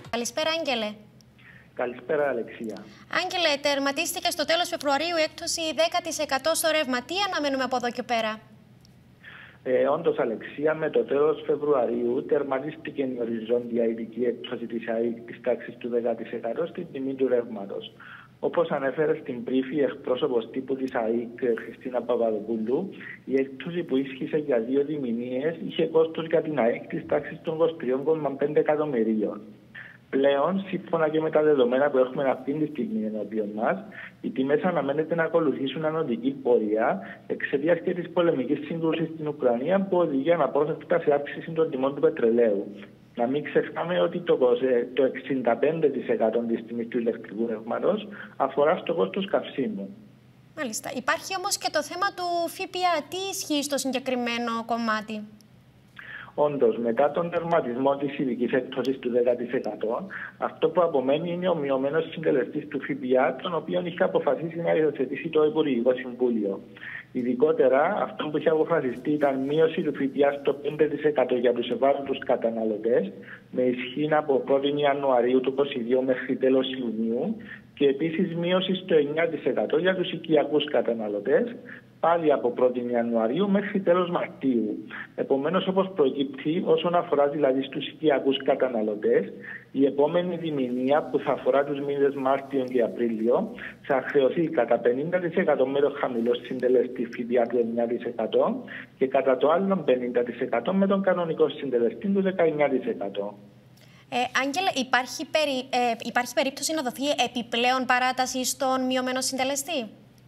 Καλησπέρα, Άγγελε. Καλησπέρα, Αλεξία. Άγγελε, τερματίστηκε στο τέλος Φεβρουαρίου η έκπτωση 10% στο ρεύμα. Τι αναμένουμε από εδώ και πέρα? Όντως, Αλεξία, με το τέλος Φεβρουαρίου τερματίστηκε η οριζόντια ειδική έκπτωση της ΑΕΚ της τάξης του 10% στην τιμή του ρεύματος. Όπως ανέφερε στην πρίφη εκπρόσωπος τύπου της ΑΕΚ, Χριστίνα Παπαδοπούλου, η έκπτωση που ίσχυσε για 2 διμηνίες είχε κόστος για την ΑΕΚ της τάξης των 23,5 εκατομμυρίων. Πλέον, σύμφωνα και με τα δεδομένα που έχουμε αυτή τη στιγμή ενώπιον μας, οι τιμές αναμένεται να ακολουθήσουν ανωδική πορεία εξαιτίας και της πολεμικής σύγκρουσης στην Ουκρανία που οδηγεί αναπόφευκτα σε αύξηση των τιμών του πετρελαίου. Να μην ξεχνάμε ότι το 65% της τιμής του ηλεκτρικού ρεύματος αφορά στο κόστος καυσίμου. Μάλιστα. Υπάρχει όμως και το θέμα του ΦΠΑ. Τι ισχύει στο συγκεκριμένο κομμάτι? Όντως, μετά τον τερματισμό της ειδικής έκπτωσης του 10%, αυτό που απομένει είναι ο μειωμένος συντελεστής του ΦΠΑ, τον οποίο είχε αποφασίσει να υιοθετήσει το Υπουργικό Συμβούλιο. Ειδικότερα, αυτό που είχε αποφασιστεί ήταν μείωση του ΦΠΑ στο 5% για τους ευάλωτους καταναλωτές, με ισχύ από 1η Ιανουαρίου του 2022 μέχρι τέλος Ιουνίου, και επίσης μείωση στο 9% για τους οικιακούς καταναλωτές, πάλι από 1η Ιανουαρίου μέχρι τέλος Μαρτίου. Επομένως, όπως προκύπτει, όσον αφορά δηλαδή στους οικιακούς καταναλωτές, η επόμενη διμηνία που θα αφορά τους μήνες Μάρτιο και Απρίλιο θα χρεωθεί κατά 50% με το χαμηλό συντελεστή ΦΠΑ του 9% και κατά το άλλο 50% με τον κανονικό συντελεστή του 19%. Άγγελε, υπάρχει περίπτωση να δοθεί επιπλέον παράταση στον μειωμένο συντελεστή?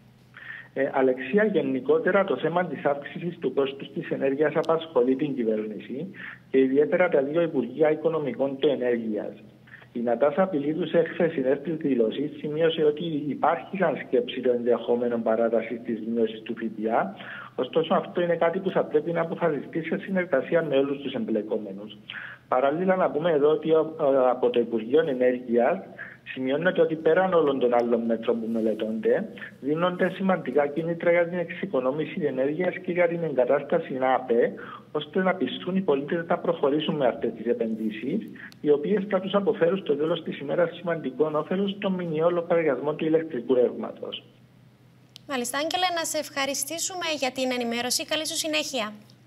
Αλεξία, γενικότερα το θέμα της αύξησης του κόστους της ενέργειας απασχολεί την κυβέρνηση και ιδιαίτερα τα δύο Υπουργεία Οικονομικών και Ενέργειας. Η Νατάσα Πιλίδου σε χθεσινές της δηλώσεις σημείωσε ότι υπάρχει σαν σκέψη το ενδεχόμενο παράταση της μείωσης του ΦΠΑ, ωστόσο αυτό είναι κάτι που θα πρέπει να αποφασιστεί σε συνεργασία με όλους τους εμπλεκόμενους. Παράλληλα, να πούμε εδώ ότι από το Υπουργείο Ενέργειας σημειώνεται ότι πέραν όλων των άλλων μέτρων που μελετώνται, δίνονται σημαντικά κίνητρα για την εξοικονόμηση ενέργειας και για την εγκατάσταση ΑΠΕ, ώστε να πιστούν οι πολίτες να προχωρήσουν με αυτές τις επενδύσεις, οι οποίες θα τους αποφέρουν στο τέλος της ημέρας σημαντικό όφελος στον μηνιαίο λογαριασμό του ηλεκτρικού ρεύματος. Μάλιστα, Άγγελε, να σε ευχαριστήσουμε για την ενημέρωση. Καλή σου συνέχεια.